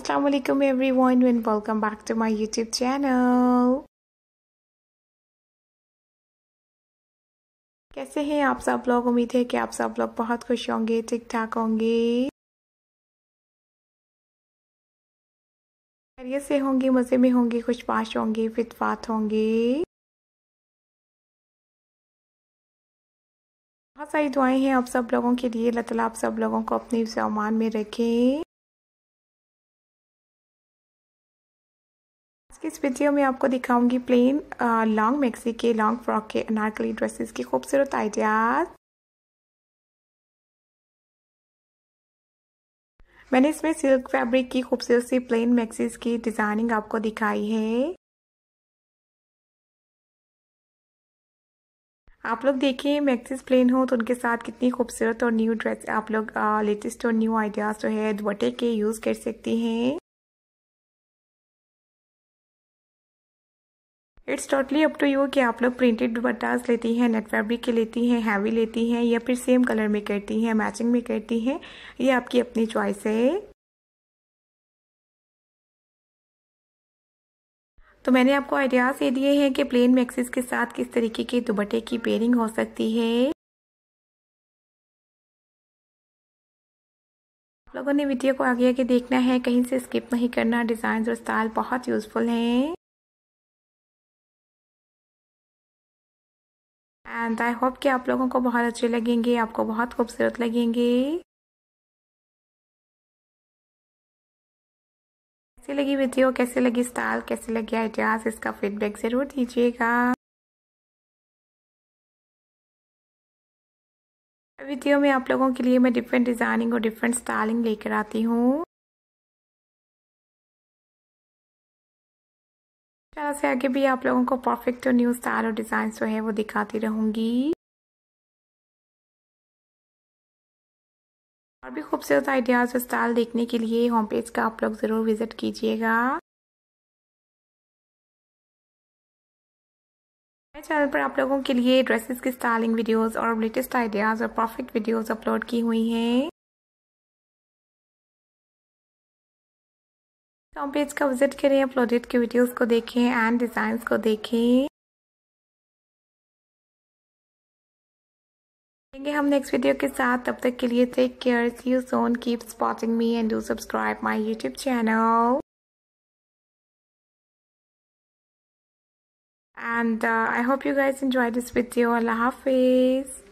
अस्सलाम वालेकुम everyone and welcome back to my YouTube channel. कैसे हैं आप सब लोग? उम्मीद है कि आप सब लोग बहुत खुश होंगे, ठीक ठाक होंगे, खैरियत से होंगे, मज़े में होंगे, खुशबाश होंगे, फिटफाट होंगे। बहुत सारी दुआएं हैं आप सब लोगों के लिए। अल्लाह ताला आप सब लोगों को अपने सामान में रखें। आज की इस वीडियो में आपको दिखाऊंगी प्लेन लॉन्ग मैक्सी के, लॉन्ग फ्रॉक के, अनारकली ड्रेसेस के खूबसूरत आइडियाज। मैंने इसमें सिल्क फैब्रिक की खूबसूरत सी प्लेन मैक्सीज की डिजाइनिंग आपको दिखाई है। आप लोग देखिए, मैक्सीज प्लेन हो तो उनके साथ कितनी खूबसूरत और न्यू ड्रेस आप लोग लेटेस्ट और न्यू आइडियाज जो है दुपट्टे के यूज कर सकती हैं। It's totally up to you कि आप लोग प्रिंटेड दुपट्टास लेती हैं, नेट फैब्रिक के लेती हैं, हैवी लेती हैं, या फिर सेम कलर में करती हैं, मैचिंग में करती हैं। ये आपकी अपनी चॉइस है। तो मैंने आपको आइडियाज ये दिए हैं कि प्लेन मैक्सीज के साथ किस तरीके के दुपट्टे की पेयरिंग हो सकती है। आप लोगों ने वीडियो को आगे आगे देखना है, कहीं से स्किप नहीं करना। डिजाइन और स्टाइल बहुत यूजफुल हैं एंड आई होप कि आप लोगों को बहुत अच्छे लगेंगे, आपको बहुत खूबसूरत लगेंगे। कैसी लगी वीडियो, कैसे लगी स्टाइल, कैसे लगे आइडियाज, इसका फीडबैक जरूर दीजिएगा। वीडियो में आप लोगों के लिए मैं डिफरेंट डिजाइनिंग और डिफरेंट स्टाइलिंग लेकर आती हूँ। तरह से आगे भी आप लोगों को परफेक्ट और न्यू स्टाइल और डिजाइन जो है वो दिखाती रहूंगी। और भी खूबसूरत आइडियाज और स्टाइल देखने के लिए होम पेज का आप लोग जरूर विजिट कीजिएगा। मेरे चैनल पर आप लोगों के लिए ड्रेसेस की स्टाइलिंग वीडियोस और लेटेस्ट आइडियाज और परफेक्ट वीडियोस अपलोड की हुई हैं। होम पेज का विजिट करें, अपलोडेड के वीडियोस को देखें एंड डिजाइन्स को देखें। मिलेंगे हम नेक्स्ट वीडियो के साथ, तब तक के लिए take care, see you soon, keep supporting me and do subscribe my YouTube channel. And I hope you guys enjoyed this video. Allah Hafiz.